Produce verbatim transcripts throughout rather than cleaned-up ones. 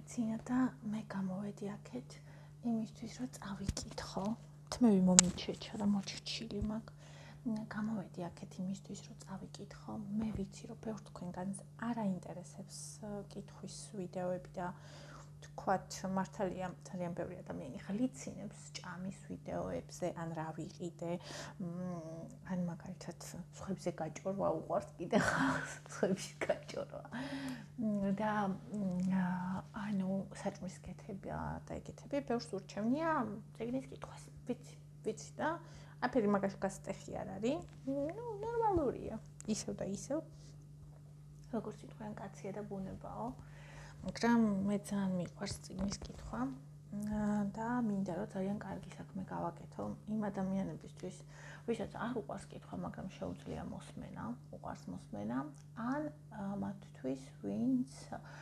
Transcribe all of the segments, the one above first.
გამიცინა და მე გამოვედი აქეთ იმისთვის რომ წავიკითხო. თმევი მომიჩეჩა და მოჩრჩილი მაქვს. გამოვედი აქეთ იმისთვის რომ წავიკითხო. მე ვიცი რომ ბევრ თქვენგანს არ აინტერესებს კითხვის ვიდეოები და თქვათ მართალია ძალიან ბევრი ადამიანი ხლიცინებს ჭამის ვიდეოებზე ან რა ვიყიდე ან მაგალითად სხვებზე გაჭორვა უყვარს კიდე ხალხს სხვებში გაჭორვა და ანუ საჭმლის კეთება და ეკეთები ბევრს ურჩევნია წიგნის კითხვას ვიცი ვიცი და აფერი მაგაში გასტეხი არ არის ნუ ნორმალურია ისევ და ისევ როგორც თქვენ კაცია და ბუნებაო მაგრამ მე ძალიან მიყვარს წიგნის კითხვა და მინდა რომ ძალიან კარგი საქმე გავაკეთო იმ ადამიანებისთვის, ვისაც არ უყვარს კითხვა, მაგრამ შეუძლია მოსმენა, უყვარს მოსმენა, ან მათთვის, ვინც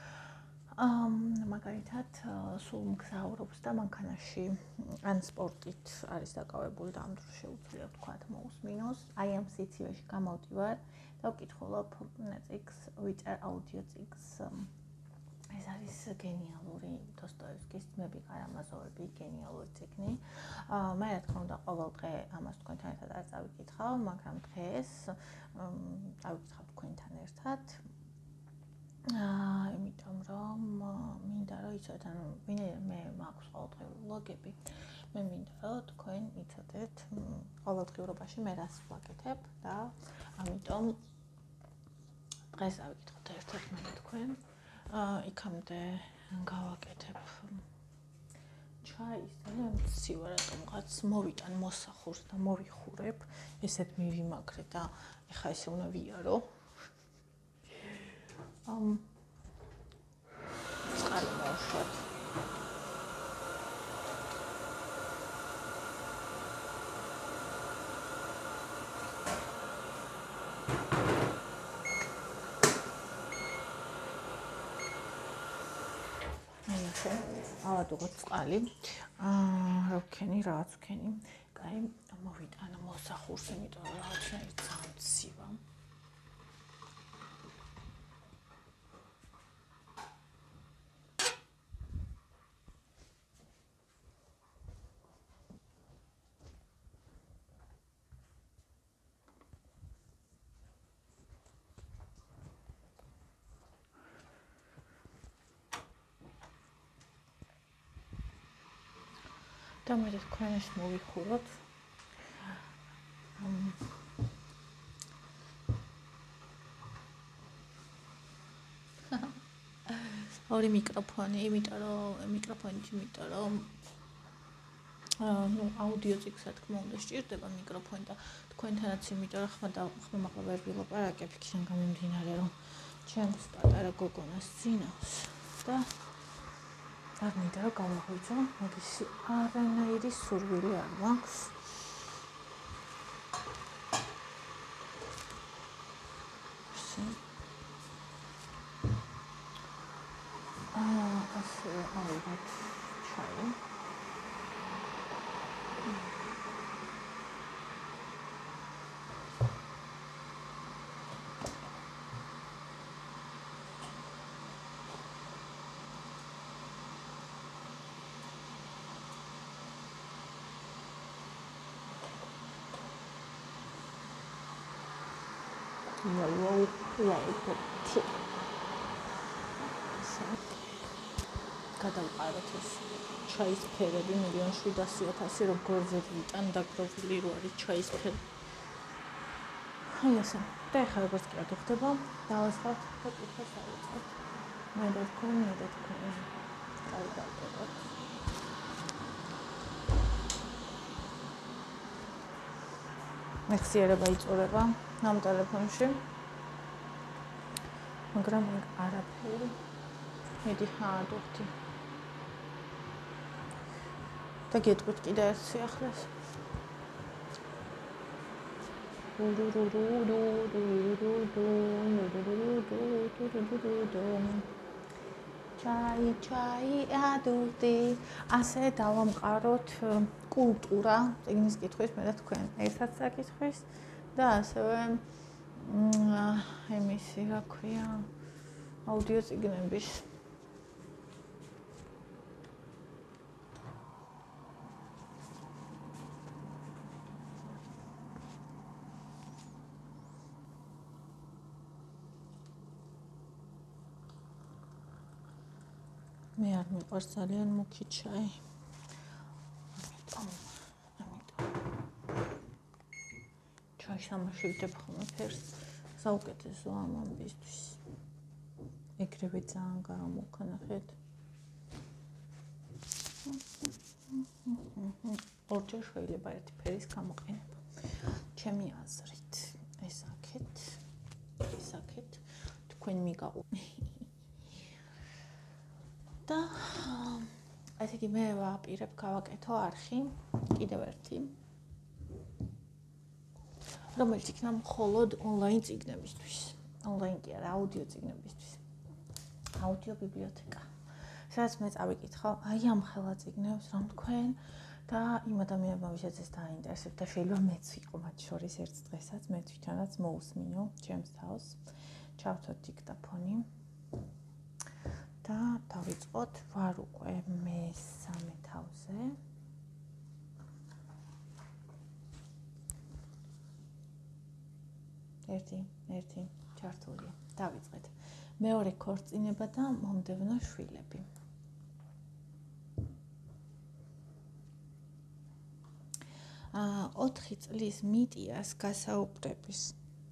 მაგალითად სულ მგზავრობს და მანქანაში ან სპორტით არის დაკავებული და ამ დროს შეუძლია ვთქვათ მოусმინოს, აი ამ სიცივეში გამოვდივარ და ვკითხულობ წიგნს, ვიწერ აუდიო წიგნს. ეს არის გენიალური დოსტოევსკის ძმები კარამაზოვები, გენიალური წიგნი. მე რა თქმა უნდა ყოველ დღე ამას თქვენთან ერთად არ წავიკითხავ, მაგრამ დღეს წავიკითხავ თქვენთან ერთად. იმიტომ რომ მინდა რომ იცოდეთ, ანუ ვინაიდან მე მაქვს ყოველდღიური ვლოგები, მე მინდა რომ თქვენ იცოდეთ ყოველდღიურობაში მე რას ვაკეთებ და ამიტომ დღეს წავიკითხოთ ერთად მე და თქვენ. იქამდე გავაკეთებ ჩაის ძალიან მცივ რატომღაც მოვიტან მოსახურს და მოვიხურებ ესეთ მივიმაგრე და ეხა ესე უნდა ვიარო ამ წყალი დავშვათ ავადუღოთ წყალი. რა ვქენი, რაღაც ვქენი. კაი, მოვიტანო მოსახურს, იმიტომ რომ რაღაცნაირად ძალიან მცივა. და მე თქვენ ეს მოვიხუროთ. ორი მიკროფონი, იმიტომ რომ მიკროფონით, იმიტომ რომ ну აუდიო წიგნს რა თქმა უნდა სჭირდება მიკროფონი და თქვენთანაც იმიტომ რომ ხმა და ხმა მაღლა ვერ ვილაპარაკებ იქიდან გამომდინარე რომ ჩემს პატარა გოგონას ძინავს და არ მინდა რომ გავაღვიძო, მაგის არანაირი სურვილი არ მაქვს. აა, ასე ალბათ ჩაი. Wow, wow, wow. გადავყაროთ ეს ჩაის ფერები მილიონ შვიდასი ათასი როგორ ვერ ვიტან დაგროვილი რო არის ჩაის ფერი. აი ასე. და ახლა როგორც კი რატო ხდება, დავასხავთ და კითხავს დავიწყოთ. მე და თქვენ, მე და თქვენ. დავიდავდებით. მეხსიერება იწურება ამ ტელეფონში. მაგრამ არაფერი. მედი ჰაადუხტი. და გეტყვით კიდე ერთ სიახლეს. ჩაი, ჩაი, ადუხტი. ასე დავამყაროთ კულტურა, წიგნის კითხვის მე და თქვენ ერთად საკითხვის და ასევე ემისი, რა ქვია, აუდიო წიგნების მე არ მიყვარს ძალიან მუქი ჩაი. ჩაის ამაშივდებ ხოლმე ფერს. საუკეთესო ამ ამბისთვის. ეგრევე ძალიან გამოვქა ნახეთ. ორჯერ შეიძლება ერთი ფერის გამოყენება. ჩემი აზრით ეს აქეთ, ეს აქეთ თქვენ მიგაყო. და ესე იგი მე ვაპირებ გავაკეთო არხი, კიდევ ერთი. რომელიც იქნება მხოლოდ ონლაინ წიგნებისთვის. ონლაინ კი არა, აუდიო წიგნებისთვის. აუდიო ბიბლიოთეკა. სადაც მე წავიკითხავ აი ამ ხელა წიგნებს, რომ თქვენ და იმ ადამიანებმა ვისაც ეს დაინტერესებთ და შეიძლება მეც ვიყო მათ შორის ერთ დღესაც, მე თვითონაც მოусმინო ჩემს თავს. ჩავთვალ დიქტაფონი. და დავიწყოთ ვარ უკვე მესამე თავზე. ერთი, ერთი, ჩართულია. დავიწყეთ. მეორე ქორწინება და მომდევნო შვილები. აა ოთხი წლის მიტიას გასაუბრების.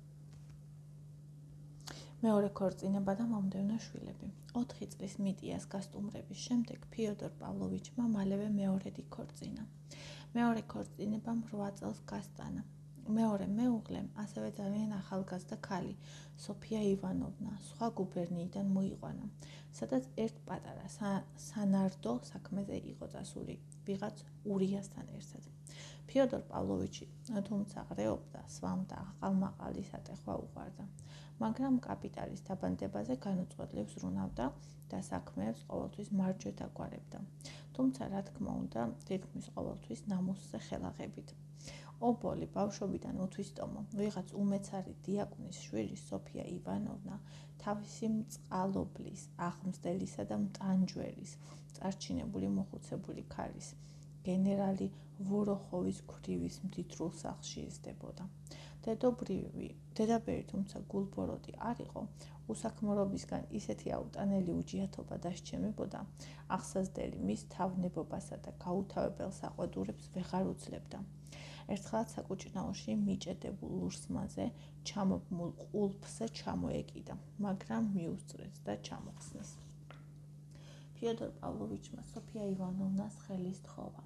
მეორე ქორწინება და მომდევნო შვილები. ოთხი წლის მიტიას გასტუმრების შემდეგ ფიოდორ პავლოვიჩმა მალევე მეორედი ქორწინა. მეორე ქორწინებამ რვა წელს გასტანა. მეორე მეუღლემ ასევე ძალიან ახალგაზრდა ქალი, სოფია ივანოვნა, სხვა გუბერნიიდან მოიყვანა, სადაც ერთ პატარა სანარდო საქმეზე იყო წასული, ვიღაც ურიასთან ერთად. ფიოდორ პავლოვიჩი თუმცა ღრეობდა, სვამდა, აყალმაყალი სატეხვა უყვარდა, მაგრამ კაპიტალის დაბანდებაზე განუწყვეტლივ ზრუნავდა და საქმეებს ყოველთვის მარჯვედ აგვარებდა. თუმცა რა თქმა უნდა, თითქმის ყოველთვის ნამუსზე ხელაღებით. ობოლი ბავშვობიდან უთვისტომო, ვიღაც უმეცარი დიაკვნის შვილი სოფია ივანოვნა თავისი მწყალობლის, აღმზრდელისა და მტანჯვერის, წარჩინებული მოხუცებული ქალის, გენერალი ვოროხოვის ქვრივის მდიდრულ სახლში იზრდებოდა. დედობრივი, დედაბერი თუმცა გულბოროტი არ იყო, უსაქმრობისგან ისეთი აუტანელი უჯიათობა დასჩემებოდა, აღსაზრდელი მის თავნებობასა და გაუთავებელ საყვედურებს ვეღარ უძლებდა. ერთხელაც საკუჭნაოში მიჭედებულ ლურსმაზე ჩამობმულ ყულფზე ჩამოეკიდა, მაგრამ მიუსწრեց და ჩამოხსნეს. ფიოდორ პავლოვიჩმა სოფია ივანოვნას ხელი სთხოვა,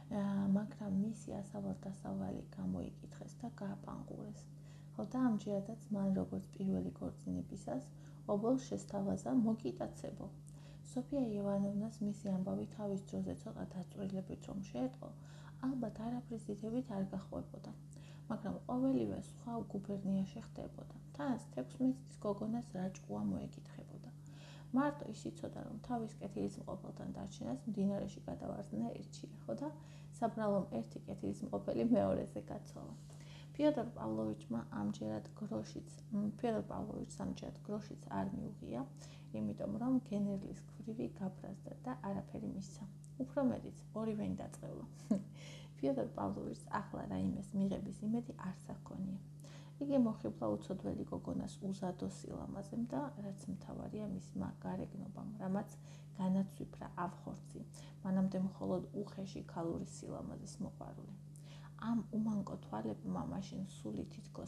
მაგრამ მისი ასავალ-დასავალი გამოიკითხეს და გააპანყურეს. ხოლო ამჯერადაც მან როგორც პირველი ქორწინებისას, ობოლს შესთავაზა მოგიტაცებო. სოფია ივანოვნას მისი ამბავი თავის დროზე ცოტა დაწვრილებით რომ შეეტყო, ალბათ არაფრის დიდებით არ გახვებოდა, მაგრამ ყოველივე სხვა გუბერნიაში ხდებოდა. თან თექვსმეტ წლის გოგონას რაჭყუა მოეკითხებოდა. მარტო ის იცოდა, რომ თავის კეთილისმყოფელთან დარჩენას მდინარეში გადავარდნა ერჩია, ხო და საბრალომ ერთი კეთილისმყოფელი მეორეზე გაცვალა. ფიოდორ პავლოვიჩმა ამჯერად გროშიც, ფიოდორ პავლოვიჩს ამჯერად გროშიც არ მიუღია, იმიტომ რომ გენერლის ქვრივი გაბრაზდა და არაფერი მისცა. უფრო მეტიც, ორივენი დაწყევლა. ფიოდორ პავლოვიჩს ახლა რაიმეს მიღების იმედი არც აქონია. იგი მოხიბლა უცოდველი გოგონას უზადო სილამაზემ და რაც მთავარია მისმა გარეგნობამ, რამაც განაცვიფრა ავხორცი, მანამდე მხოლოდ უხეში ქალური სილამაზის მოყვარული. ამ უმანკო თვალებმა მაშინ სული თითქოს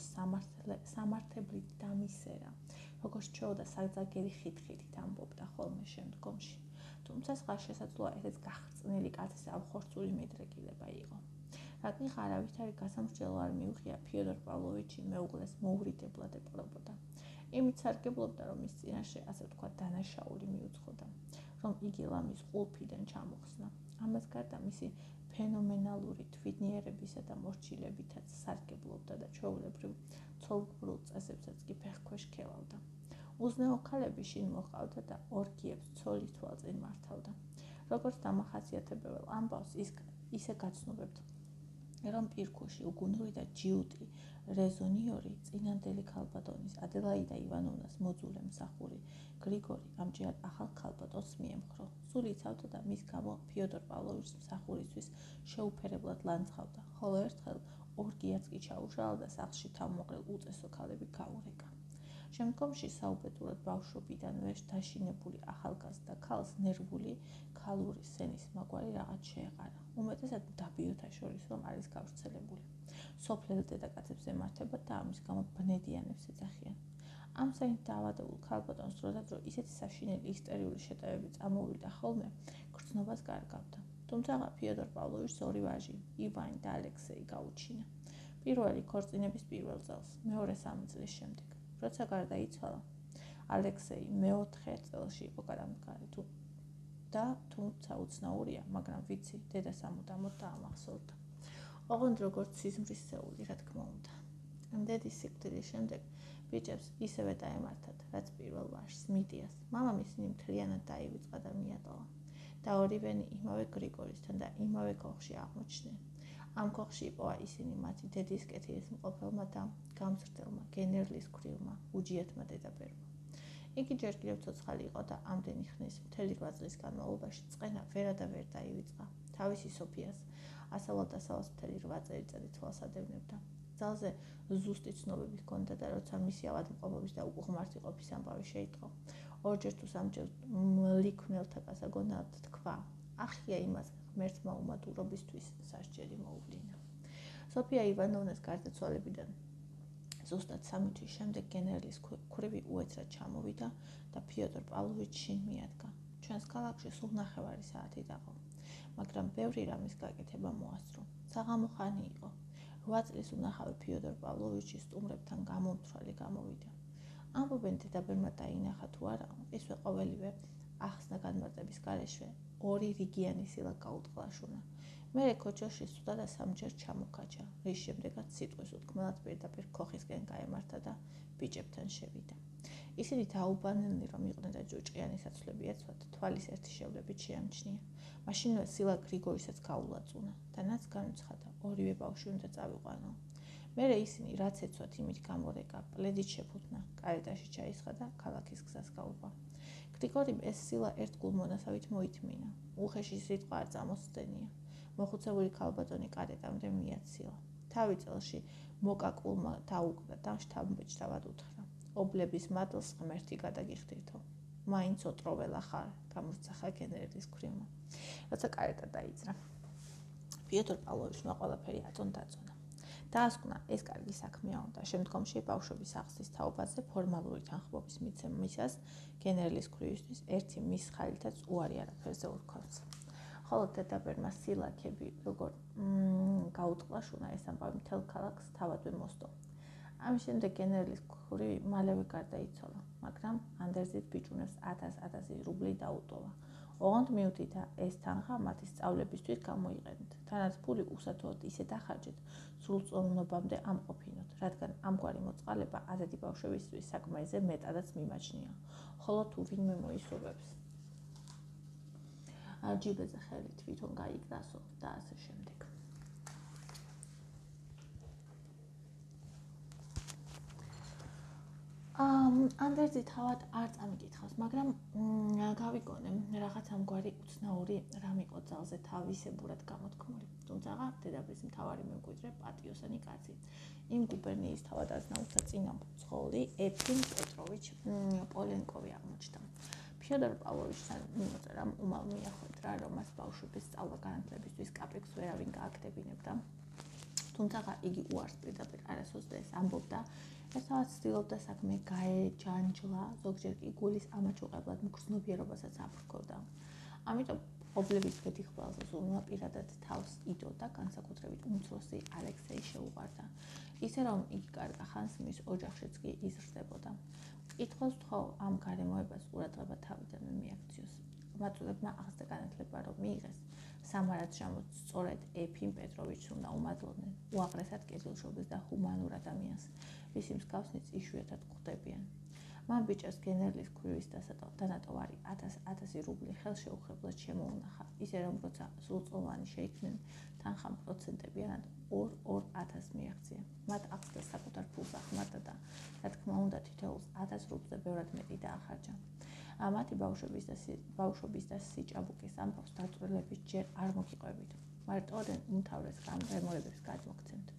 სამართლებით დამისერა, როგორც ჩეოდა საძაგერი ხით-ხითით ამბობდა ხოლმე შემდგომში. თუმცა სხვა შესაძლოა ესეც გახრწნილი კაცის ავხორცული მიდრეკილება იყო. რადგან არავითარი გასამრჯელო არ მიუღია, ფიოდორ პავლოვიჩი მეუღლეს მოურიდებლად ეპყრობოდა. იმით სარგებლობდა, რომ მის წინაშე, ასე ვთქვათ, დანაშაული მიუძღოდა, რომ იგი ლამის ყულფიდან ჩამოხსნა. ამას გარდა მისი ფენომენალური თვითნიერებისა და მორჩილებითაც სარგებლობდა და ჩვეულებრივ ცოლ-ბრულ წესებსაც კი ფეხქვეშ ქელავდა. უზნეო ქალები შინ მოჰყავდა და ორგიებს ცოლის თვალწინ მართავდა. როგორც დამახასიათებელ ამბავს ისე გაცნობებთ, რომ პირქუში უგუნური და ჯიუტი რეზონიორი წინანდელი ქალბატონის ადელაიდა ივანოვნას მოძულე მსახური გრიგორი ამჯერად ახალ ქალბატონს მიემხრო. სულ იცავდა და მის გამო ფიოდორ პავლოვიჩს მსახურისთვის შეუფერებლად ლანძღავდა, ხოლო ერთხელ ორგიაც კი ჩაუშალა და სახლში თავმოყრილ უწესო ქალები გაურეკა. შემდგომში საუბედურად ბავშვობიდანვე დაშინებული ახალგაზრდა ქალს ნერვული ქალური სენის მაგვარი რაღაც შეეყარა. უმეტესად მდაბიოთა შორის რომ არის გავრცელებული. სოფლელ დედაკაცებს ემართება და ამის გამო ბნედიანებს ეძახიან. ამ საით დაავადებულ ქალბატონს დროდადრო ისეთი საშინელი ისტერიული შეტევები წამოვიდა ხოლმე, გრძნობას გარგავდა. თუმცა ფიოდორ პავლოვიჩს ორი ვაჟი, ივანი და ალექსეი გაუჩინა. პირველი ქორწინების პირველ წელს, მეორე სამი წლის შემდეგ. როცა გარდაიცვალა, ალექსეი მეოთხე წელში იყო გადამდგარი თუ და თუმცა უცნაურია, მაგრამ ვიცი, დედა სამუდამოდ დაამახსოვრდა. ოღონდ როგორც სიზმრისეული, რა თქმა უნდა. დედის სიკვდილის შემდეგ ბიჭებს ისევე დაემართათ, რაც პირველ ვაჟს, მიდიას. მამამისინი მთლიანად დაივიწყა და მიატოვა. და ორივენი იმავე გრიგორისთან და იმავე ქოხში აღმოჩნდნენ. ამ ქოხში იპოვა ისინი მათი დედის კეთილმსმყოფელმა და გამზრდელმა, გენერლის ქვრივმა, უჯიათმა დედაბერმა. იგი ჯერ კიდევ ცოცხალი იყო და ამდენი ხნის მთელი რვა წლის განმავლობაში წყენა ვერა და ვერ დაივიწყა. თავისი სოფიას ასავალ-დასავალს მთელი რვა წელიწადი თვალს ადევნებდა. ძალზე ზუსტი ცნობები ჰქონდა და როცა მისი ავადმყოფობის და უღმართიყოფის ამბავი შეიტყო, ორჯერ თუ სამჯერ მლიქვნელთა გასაგონად თქვა, ახია იმას ღმერთმა უმადურობისთვის სასჯელი მოუვლინა. სოფია ივანოვნას გარდაცვალებიდან ზუსტად სამი თვის შემდეგ გენერლის ქვრივი უეცრად ჩამოვიდა და ფიოდორ პავლოვიჩს შინ მიადგა. ჩვენს ქალაქში სულ ნახევარი საათი დაყო, მაგრამ ბევრი რამის გაკეთება მოასწრო. საღამო ხანი იყო. რვა წლის უნახავი ფიოდორ პავლოვიჩი სტუმრებთან გამომთვრალი გამოვიდა. ამბობენ დედაბერმა დაინახა თუ არა, ისვე ყოველივე ახსნა განმარტების გარეშე ორი რიგიანი სილა გაუტყლაშუნა. მერე ქოჩოში სუდა და სამჯერ ჩამოქაჩა, რის შემდეგაც სიტყვის უთქმელად პირდაპირ ქოხისკენ გაემართა და ბიჭებთან შევიდა. ისინი დაუბანილნი რომ იყვნენ და ჯოჭყიანი საცვლები ეცვათ, თვალის ერთი შევლებით შეამჩნია. მაშინვე სილა გრიგორისაც გაულაწუნა და რაც განუცხადა, ორივე ბავშვი უნდა წავიყვანო. მერე ისინი რაც ეცვათ იმით გამორეკა, პლედით შეფუთნა, კარეტაში ჩაისხა და ქალაქის გზას გაუყვა. გრიგორიმ ეს სილა ერთგულ მონასავით მოითმინა. უხეში სიტყვა არ წამოსცდენია. მოხუცებული ქალბატონი კარეტამდე მიაცილა. თავი წელში მოკაკულმა დაუკრა და შთამბეჭდავად უთხრა. ობლების მადლს ღმერთი გადაგიხდირთო. მაინც ოტროველა ხარ, გამოსცახა გენერლის ქვრივმა. როცა კარეტა დაიძრა, ფიოდორ პავლოვიჩმა ყველაფერი აწონ დაწონა. დაასკვნა, ეს კარგი საქმეა და შემდგომში ბავშვობის ახსნის თაობაზე ფორმალური თანხმობის მიცემისას გენერლის ქვრივისთვის ერთი მის ხალითაც უარი არაფერზე ურქვავს. ხოლო დედაბერმა სილაქები როგორ გაუტყლაშუნა, ეს ამბავი მთელ ქალაქს თავადვე მოსდო. ამის შემდეგ გენერლის ქვრივი მალევე გარდაიცვალა, მაგრამ ანდერძით ბიჭუნებს ათას-ათასი რუბლი დაუტოვა. ოღონდ მიუთითა ეს თანხა მათი სწავლებისთვის გამოიყენეთ, თანაც ფული უსათოოდ ისე დახარჯეთ, სრულწლოვნობამდე ამყოფინოთ, რადგან ამგვარი მოწყალება აზეთი ბავშვებისთვის საკმაიზე მეტადაც მიმაჩნია, ხოლო თუ ვინმე მოისურვებს, ჯიბეზე ხელი თვითონ გაიგდასო და ასე შემდეგ. ანდერძი თავად არ წამიკითხავს, მაგრამ გავიგონე რაღაც ამგვარი უცნაური რამ იყო ძალზე თავისებურად გამოთქმული. თუმცა დედაბრის მთავარი მემკვიდრე პატიოსანი კაცი, იმ გუბერნიის თავადაზნაურთა წინამძღოლი ეფიმ პეტროვიჩ პოლენკოვი აღმოჩნდა. ფიოდორ პავლოვიჩთან მიმოწერამ უმალ მიახვედრა, რომ მას ბავშვების სწავლა-განათლებისთვის კაპექს ვერავინ გააკდებინებდა. თუმცა იგი უარს პირდაპირ არასოდეს და ეს ამბობდა, ერთად ცდილობდა საქმე გაეჯანჯლა, ზოგჯერ კი გულის ამაჩუყებლად მგრძნობიერობასაც აფრქოდა. ამიტომ ობლების გეთიხვალზე ზურმა პირადად თავს იდოდა, განსაკუთრებით უმცროსი ალექსეი შეუყვარდა. ისე რომ იგი კარგ ხანს მის ოჯახშიც კი იზრდებოდა. მკითხველს თხოვ ამ გარემოებას ყურადღება თავიდანვე მიაქციოს. მაწულებმა ახსნა განათლება რომ მიიღეს, სამარად ჟამოთ სწორედ ეფიმ პეტროვიჩს უნდა უმადლოდნენ, უაღრესად კეთილშობის და ჰუმანურ ადამიანს, ვისი მსგავსნიც იშვიათად გვხვდებიან. მან ბიჭებს გენერლის ქვრივის დანატოვარი ათას-ათასი რუბლი ხელშეუხებლად შემოუნახა, ისე რომ როცა სრულწლოვანი შეიქმნენ, თანხამ პროცენტებიანად ორ-ორ ათასს მიაღწია. მათ ახსნა საკუთარ ფულს ახმარდა და რა თქმა უნდა თითოეულს ათას რუბლზე ბევრად მეტი დაახარჯა. მათი ბავშვობის და სიჭაბუკის ამბავს დაწვრილებით ჯერ არ მოგიყვებით. მარტოოდენ უმთავრეს გამრემორებებს გადმოგცემთ.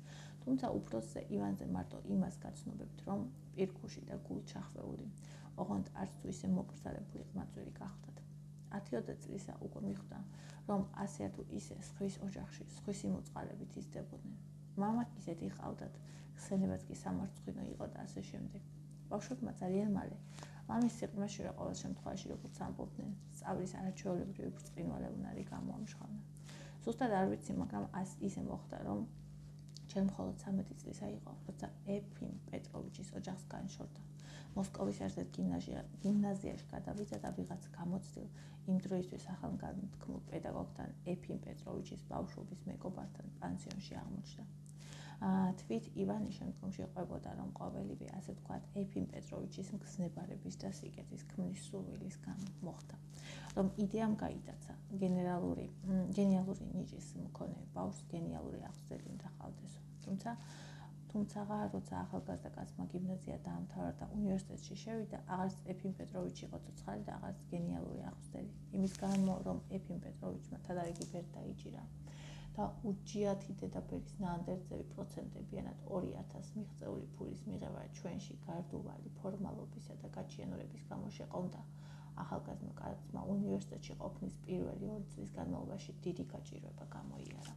თუმცა უფროსზე ივანზე მარტო იმას გაცნობებთ, რომ პირქუში და გულჩახვეული, ოღონდ არც თუ ისე მოკრძალებული ყმაწვილი გახლდათ. ათი-ოცდაათი წლისა უკვე მიხვდა, რომ ასე თუ ისე სხვის ოჯახში სხვისი მოწყალებით იზრდებოდნენ. მამა ისეთი ჰყავდათ, ხსენებაც კი სამარცხვინო იყო და ასე შემდეგ. ბავშვებმა ძალიან მალე მამის სიყრმეში რა ყოველ შემთხვევაში როგორც ამბობდნენ, სწავლის არაჩვეულებრივი ბრწყინვალე გამოამჟღავნა. ზუსტად არ ვიცი, მაგრამ ისე მოხდა, რომ ჩემ მხოლოდ სამეტი წლისა იყო, როცა ეფიმ პეტროვიჩის ოჯახს განშორდა. მოსკოვის ერთ-ერთ გიმნაზიაში გადავიდა და ვიღაც გამოცდილ იმ დროისთვის ახალგანთქმულ პედაგოგთან ეფიმ პეტროვიჩის ბავშვობის მეგობართან პანსიონში აღმოჩნდა. თვით ივანი შემდგომში ყვებოდა, რომ ყოველივე, ასე ვთქვათ, ეფიმ პეტროვიჩის მგზნებარების და სიკეთის ქმნის სურვილის გამო მოხდა, რომ იდეამ გაიტაცა გენერალური გენიალური ნიჭის მქონე ბავშვს გენიალური აღზრდელი უნდა ჰყავდესო. თუმცა თუმცაღა როცა ახალგაზრდა კაცმა გიმნაზია დაამთავრა და უნივერსიტეტში შევიდა, აღარც ეფიმ პეტროვიჩი იყო ცოცხალი და აღარც გენიალური აღზრდელი. იმის გამო, რომ ეფიმ პეტროვიჩმა თადარიგი ბერი დაიჭირა და უჯიათი დედაბერის ნაანდერძევი პროცენტებიანად ორი ათასი მიღწეული ფულის მიღება ჩვენში გარდუვალი ფორმალობისა და გაჩიანურების გამო შეყონდა. ახალგაზრდა კაცმა უნივერსიტეტში ყოფნის პირველი ორი წლის განმავლობაში დიდი გაჭირვება გამოიარა.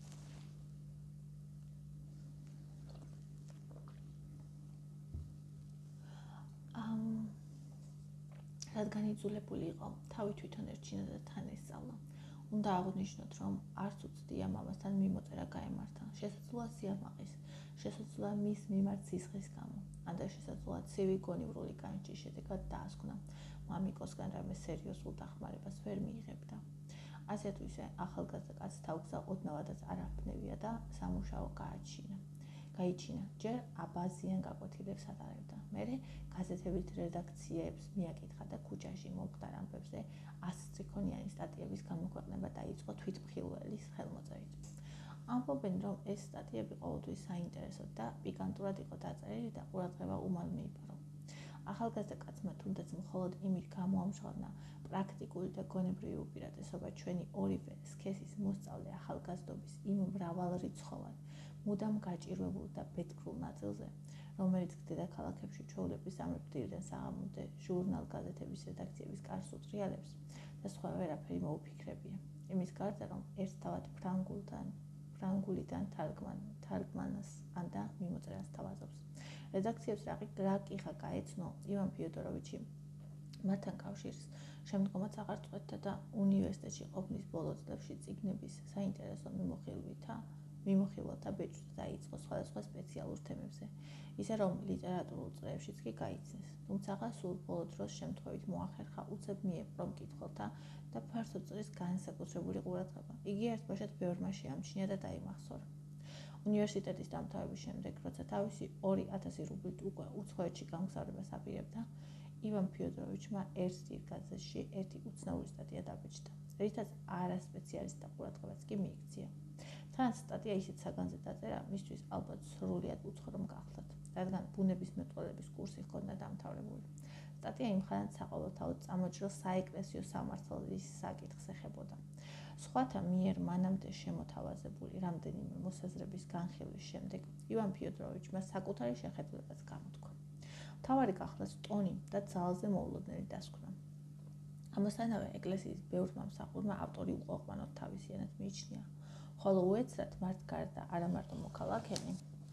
რადგან იძულებული იყო თავი თვითონ ერჩინა და თან ესწავლა. უნდა აღვნიშნოთ, რომ არც უცდია მამასთან მიმოწერა გაემართა, შესაძლოა სიამაყის, შესაძლოა მის მიმართ სისხლის გამო, ან და შესაძლოა ცივი გონივრული განჭის შედეგად დაასკვნა. მამიკოსგან რამე სერიოზულ დახმარებას ვერ მიიღებდა. ასე თუ ისე ახალგაზრდა კაცს თავგზა ოდნავადაც არ აფნევია და სამუშაო გააჩინა. გაიჩინა, ჯერ აბაზიან გაკვეთილებს ატარებდა. მერე გაზეთებით რედაქციებს მიაკითხა და ქუჩაში მომხდარ ამბებზე ასწრიქონიანი სტატიების გამოქვეყნება დაიწყო თვითმხილველის ხელმოწერით. ამბობენ, რომ ეს სტატიები ყოველთვის საინტერესოდ და პიკანტურად იყო დაწერილი და ყურადღება უმალ მიიპარო. ახალგაზრდა კაცმა თუნდაც მხოლოდ იმით გამოამჟღავნა პრაქტიკული და გონებრივი უპირატესობა ჩვენი ორივე სქესის მოსწავლე ახალგაზრდობის იმ მრავალრიცხოვან, მუდამ გაჭირვებულ და ბედკრულ ნაწილზე, რომელიც დედაქალაქებში ჩვეულების ამერბდილიდან საღამომდე ჟურნალ-გაზეთების რედაქციების კარს უტრიალებს და სხვა ვერაფერი მოუფიქრებია. იმის გარდა, რომ ერთთავად ფრანგულთან ფრანგულიდან თარგმანას ან და მიმოწერას თავაზობს. რედაქციებს რა კიხა გაეცნო ივან ფიოდოროვიჩი მათთან კავშირს შემდგომაც აღარ წყვეტდა და უნივერსიტეტში ყოფნის ბოლო წლებში წიგნების საინტერესო მიმოხილვითა მიმოხილვათა ბეჭვდა დაიწყო სხვადასხვა სპეციალურ თემებზე, ისე რომ ლიტერატურულ წრეებშიც კი გაიცნეს. თუმცა სულ ბოლო დროს შემთხვევით მოახერხა უცებ მიეპყრო მკითხველთა და ფართო წრის განსაკუთრებული ყურადღება. იგი ერთბაშად ბევრმა შეამჩნია და დაიმახსოვრა. უნივერსიტეტის დამთავრების შემდეგ, როცა თავისი ორი ათასი რუბლით უკვე უცხოეთში გამგზავრებას აპირებდა, ივან ფიოდოროვიჩმა ერთ გაზეთში ერთი უცნაური სტატია დაბეჭდა, რითაც არასპეციალისტთა ყურადღებაც კი მიიქცია. თან სტატია ისეთ საგანზე დაწერა, მისთვის ალბათ სრულიად უცხო გახლდათ, რადგან ბუნებისმეტყველების კურსი ჰქონდა დამთავრებული. სტატია იმხანად საყოველთაოდ წამოჭრილ საეკლესიო სამართლის საკითხს ეხებოდა. სხვათა მიერ მანამდე შემოთავაზებული რამდენიმე მოსაზრების განხილვის შემდეგ ივან ფიოდოროვიჩმა საკუთარი შეხედულებაც გამოთქვა. მთავარი გახლდათ ტონი და ძალზე მოულოდნელი დასკვნა. ამასთანავე ეკლესიის ბევრმა მსახურმა ავტორი უყოყმანოდ თავისიანად მიიჩნია, ხოლო უეცრად მათ გარდა არა მარტო მოქალაქენი,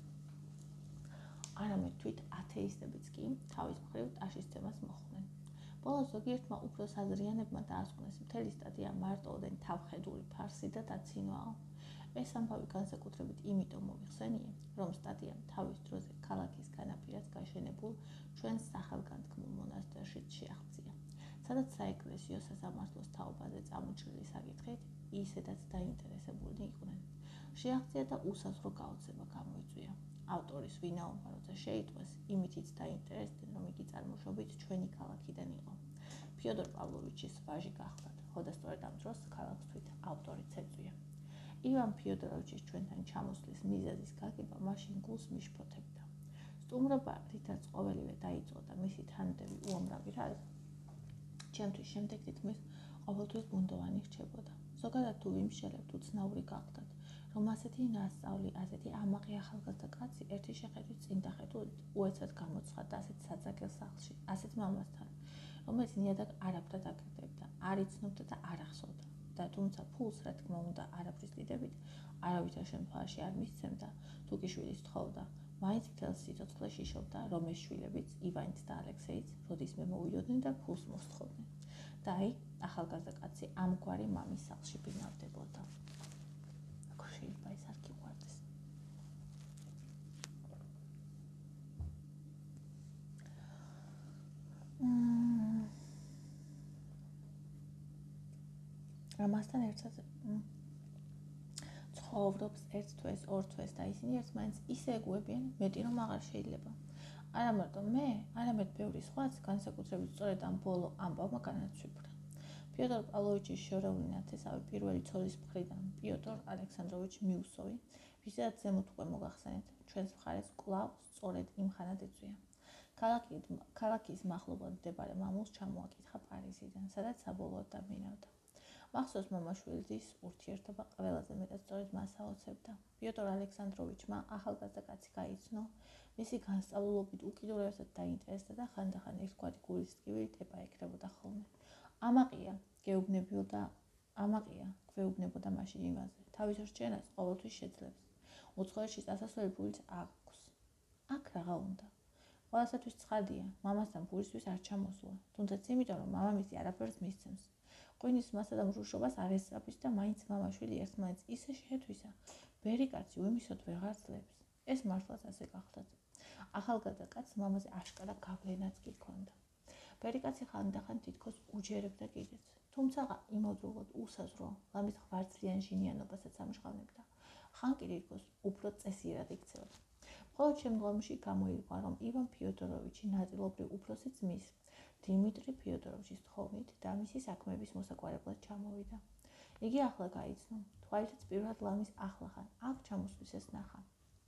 არამედ თვით ათეისტებიც კი თავის მხრივ ტაშის თემას მოხვდნენ. ბოლოს ზოგიერთმა უფრო საზრიანებმა დაასკვნეს, მთელი სტატია მარტოოდენ თავხედული ფარსი და დაცინვაო. ეს ამბავი განსაკუთრებით იმიტომ მოიხსენიე, რომ სტატიამ თავის დროზე ქალაქის განაპირას გაშენებულ ჩვენს სახელგანთქმულ მონასტერშიც შეაღწია, სადაც საეკლესიო სასამართლოს თაობაზე წამოჭრილი საკითხით ისედაც დაინტერესებულნი იყვნენ. შეაღწია და უსაზღვრო გაოცება გამოიწვია. ავტორის ვინაობა როცა შეიტყვეს, იმითიც დაინტერესდნენ, რომ იგი წარმოშობით ჩვენი ქალაქიდან იყო. ფიოდორ პავლოვიჩის ვაჟი გახლდათ, ხო და სწორედ ამ დროს ქალაქს თვით ავტორიც ეწვია. ივან ფიოდოროვიჩის ჩვენთან ჩამოსვლის მიზეზის გაგება მაშინ გულს მიშფოთებდა. სტუმრობა, რითაც ყოველივე დაიწყო და მისი თანმდები უამრავი რა, ჩემთვის შემდეგ თითქმის ყოველთვის ბუნდოვანი რჩებოდა. ზოგადად თუ ვიმსჯელებთ, უცნაური გახლდათ, რომ ასეთი ნასწავლი, ასეთი ამაყი ახალგაზრდა კაცი ერთი შეხედვით წინ დახედულ უეცად გამოცხადდა ასეთ საძაგელ სახლში, ასეთ მამასთან, რომელიც ნიადაგ არაფრად აკეთებდა, არ იცნობდა და არ ახსოვდა და თუმცა ფულს, რა თქმა უნდა, არაფრის დიდებით არავითარ შემთხვევაში არ მისცემდა, თუ კი შვილის თხოვდა, მაინც მთელ სიცოცხლეში იშოვდა, რომ ეს შვილებიც, ივანიც და ალექსეიც, როდისმე მოვიდოდნენ და ფულს მოსთხოვდნენ. და აი, ახალგაზრდა კაცი ამგვარი მამის სახლში ბინავდებოდა. როგორ შეიძლება ეს არ გიყვარდეს? ამასთან ერთად ცხოვრობს ერთ თვეს, ორ თვეს და ისინი ერთმანეთს ისე ეგუებიან, მეტი რომ აღარ შეიძლება. არა მარტო მე, არამედ ბევრი სხვაც განსაკუთრებით სწორედ ამ ბოლო ამბავმა განაცვიფრა. პიოტრ პავლოვიჩის შორეული ნათესავი პირველი ცოლის მხრიდან პიოტრ ალექსანდროვიჩ მიუსოვი, ვისაც ზემოთ უკვე მოგახსენეთ, ჩვენს მხარეს კვლავ სწორედ იმ ხანად ეწვია. ქალაქის მახლობლად მდებარე მამულს ჩამოაკითხა პარიზიდან, სადაც საბოლოოდ დაბინავდა. მახსოვს მამაშვილის ურთიერთობა ყველაზე მეტად სწორედ მას აოცებდა. პიოტრ ალექსანდროვიჩმა ახალგაზრდა კაცი გაიცნო, მისი განსწავლულობით უკიდურესად დაინტერესდა და ხანდახან ერთგვარი გულის ტკივილი ეპაექრებოდა ხოლმე. ამაყია, გეუბნებოდა, ამაყია, გვეუბნებოდა მაშინ იმაზე. თავის რჩენას ყოველთვის შეძლებს. უცხოეთში წასასვლელი ფულიც აქვს. აქ რაღა უნდა. ყველასათვის ცხადია, მამასთან ფულისთვის არ ჩამოსულა, თუნდაც იმიტომ, რომ მამამისი არაფერს მისცემს. ღვინის მასა და მრუშობას არ ესწრაფის და მაინც მამაშვილი ერთმანეთს ისე შეეთვისა, ბერი კაცი უიმისოდ ვეღარ ძლებს. ეს მართლაც ასე გახდათ. ახალგაზრდა კაცს მამაზე აშკარა გავლენაც კი ჰქონდა. ბერი კაცი ხანდახან თითქოს უჯერებდა კიდეც, თუმცა იმავდროულად უსაზღვრო, ლამის ღვაწლიან ჟინიანობასაც ამჟღავნებდა. ხან კი თითქოს უფრო წესიერად იქცეოდა. მხოლოდ შემდგომში გამოირკვა, რომ ივან ფიოდოროვიჩი ნაწილობრივ უფროსი ძმის, დიმიტრი ფიოდოროვიჩის თხოვნით და მისი საქმეების მოსაგვარებლად ჩამოვიდა. იგი ახლა გაიცნო, თვალითაც პირველად ლამის ახლახან აქ ჩამოსვლისას ნახა.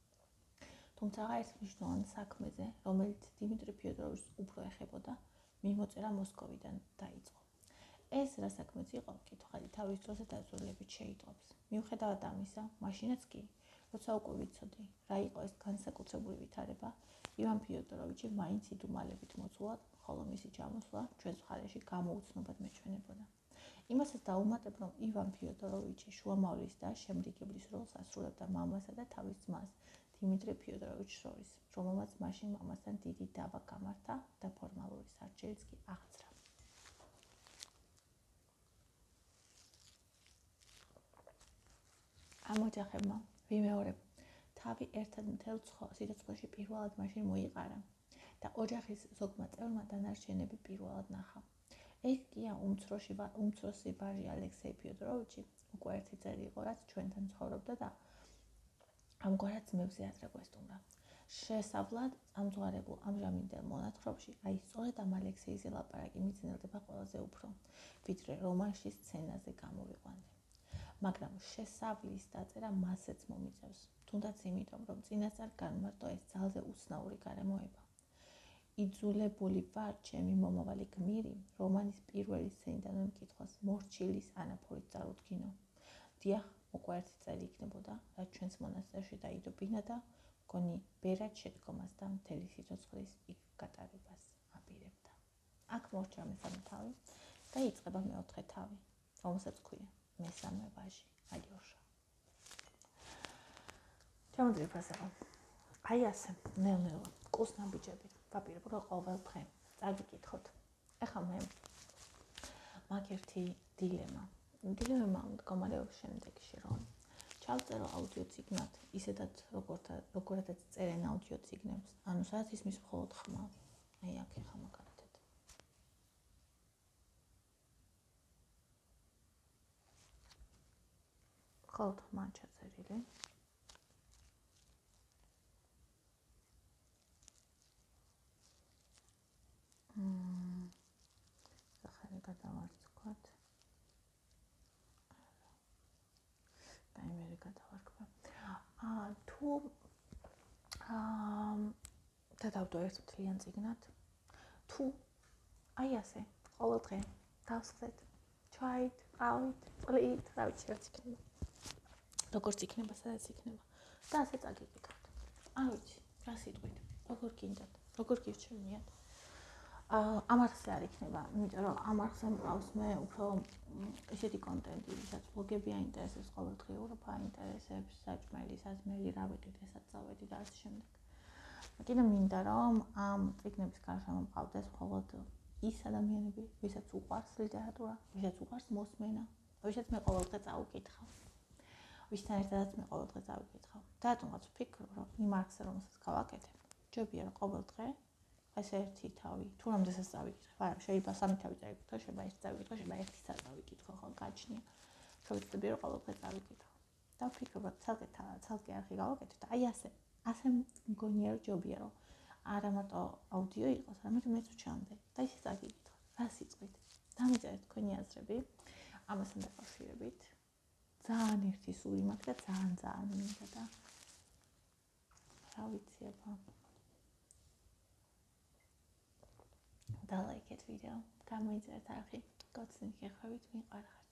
თუმცა ერთ მნიშვნელოვან საქმეზე, რომელიც დიმიტრი ფიოდოროვიჩს უფრო ეხებოდა, მიმოწერა მოსკოვიდან დაიწყო. ეს რა საქმეც იყო, კითხავი თავის დროზე დაზრდილებით შეიტყობს. მიუხედავად ამისა, მაშინაც კი, როცა უკვე ვიცოდი, რა იყო ეს განსაკუთრებული ვითარება, ივან ფიოდოროვიჩი მაინც იდუმალებით მოწულად, ხოლო მისი ჩამოსვლა ჩვენს მხარეში გამოუცნობად მეჩვენებოდა. იმასაც დაუმატებ, რომ ივან ფიოდოროვიჩი შუამავლის და შემდეგებლის როლს ასრულებდა მამასა და თავის ძმას, დიმიტრი ფიოდოროვიჩს შორის, რომელმაც მაშინ მამასთან დიდი დავა გამართა და ფორმალური სარჩელიც კი აღძრა. ამ ოჯახებმა, ვიმეორებ, თავი ერთად მთელ სიცოცხლეში პირველად მაშინ მოიყარა და ოჯახის ზოგმა წევრმა დანარჩენები პირველად ნახა. ეს კია უმცროსი ვაჟი ალექსეი ფიოდოროვიჩი უკვე ერთი წელი იყო, რაც ჩვენთან ცხოვრობდა და ამგვარად ძმებზე ადრე გვესტუმრა. შესაბლად ამძღვარებულ ამჟამინდელ მონათხრობში, აი სწორედ ამ ალექსეიზე ლაპარაკი მიძნელდება ყველაზე უფრო, ვიდრე რომანში სცენაზე გამოვიყვანე. მაგრამ შესავლის დაწერა მასეც მომიწევს, თუნდაც იმიტომ, რომ წინასწარ განმარტო ეს ძალზე უცნაური გარემოება. იძულებული ვარ ჩემი მომავალი გმირი, რომანის პირველი სცენიდანვე მკითხვას მორჩილის ანაფორით წარუდგინო. დიახ, უკვე ერთი წელი იქნებოდა, რაც ჩვენს მონასტერში დაიდობინა და მგონი ბერად შედგომას და მთელი სიცოცხლის იქ გატარებას აპირებდა. აქ მორჩა მესამე თავი და იწყება მეოთხე თავი, რომელსაც ქვია მესამე ვაჟი, ალიოშა. ჩამოდრიგ ფასეღო. აი ასე, ნელ-ნელა, კუსნაბიჯებით, ვაპირებო ყოველ დღე. წავიკითხოთ. ეხლა მე მაგ ერთი დილემა. დილემა მდგომარეობს შემდეგში, რომ ჩავწერო აუდიო ციგნად, ისედაც როგორადაც წერენ აუდიო ციგნებს, ანუ სადაც ისმის მხოლოდ ხმა. აი აქ ეხლა მაგალითად. მხოლოდ ხმა ჩაწერილი. მმ სახელი გადავარცქვათ. ტაიმერი გადავარქვა. აა თუ აა გადავდო ერთ მთლიან წიგნად, თუ აი ასე, ყოველ დღე დავსხდეთ, ჩაით, ყავით, ყლით, რა ვიცი, რაც იქნება. როგორც იქნება, სადაც იქნება. და ასე წაგიკითხოთ. არ ვიცი, რა სიტყვით, როგორ გინდათ, როგორ გირჩევნიათ. ამ არხზე არ იქნება, იმიტომ რომ ამ არხზე მყავს მე უფრო ესეთი კონტენტი, ვისაც ბლოგები აინტერესებს, ყოველდღიურობა აინტერესებს, საჭმელი, საზმელი, რა ვიყიდ, ესაც წავედი და ასე შემდეგ. კიდე მინდა რომ ამ წიგნების გარშემო მყავდეს მხოლოდ ის ადამიანები, ვისაც უყვარს ლიტერატურა, ვისაც უყვარს მოსმენა, ვისაც მე ყოველდღე წავიკითხავ. ვისთან ერთადაც მე ყოველდღე წავიკითხავ. და რატომღაც ვფიქრობ, რომ იმ არხზე რომელსაც გავაკეთებ, ჯობია რომ ყოველდღე ეს ერთი თავი, თუ რამდენსაც წავიკითხებ, არა, შეიძლება სამი თავი წავიკითხო, შეიძლება ერთი წავიკითხო, შეიძლება ერთი სა წავიკითხო, ხო, გაჩნია. შევეცდები რომ ყოველდღე წავიკითხო. და ვფიქრობ, რომ ცალკე ცალკე არხი გავაკეთებ და აი ასე, ასე მგონია რომ ჯობია რომ არა მარტო აუდიო იყოს, არამედ მეც ვჩამდე და ისე წაგიკითხო. რა სიწყით? დამიწერეთ თქვენი აზრები ამასთან დაკავშირებით. ძალიან ერთი სული მაქვს და ძალიან ძალიან მინდა და რა ვიცი აბა. და ლაიქეთ ვიდეო, გამოიწერეთ არხი, გოცნით გეხვევით, მიყვარხართ.